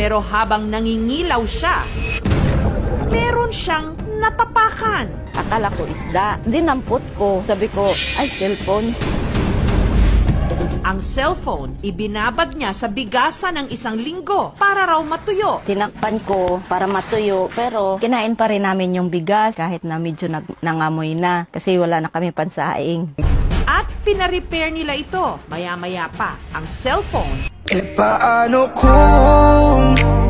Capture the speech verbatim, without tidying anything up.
Pero habang nangingilaw siya, meron siyang natapakan. Akala ko isda. Dinampot ko. Sabi ko, ay, cellphone. Ang cellphone, ibinabad niya sa bigasan ng isang linggo para raw matuyo. Tinakpan ko para matuyo, pero kinain pa rin namin yung bigas kahit na medyo nag nangamoy na kasi wala na kami pansaing. At pina-repair nila ito. Maya-maya pa, ang cellphone E paano kung